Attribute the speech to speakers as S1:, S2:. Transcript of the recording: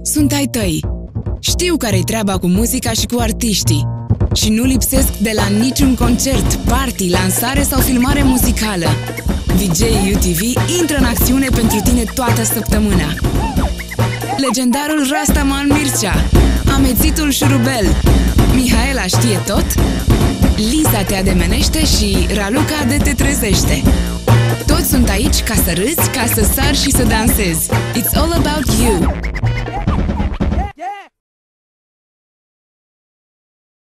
S1: sunt ai tăi. Știu care-i treaba cu muzica și cu artiștii. Și nu lipsesc de la niciun concert, party, lansare sau filmare muzicală. DJ UTV intră în acțiune pentru tine toată săptămâna. Legendarul Rastaman Mircea, amețitul Șurubel, Mihaela știe tot, Lisa te ademenește și Raluca de te trezește. Toți sunt aici ca să râzi, ca să sari și să dansezi. It's all about you!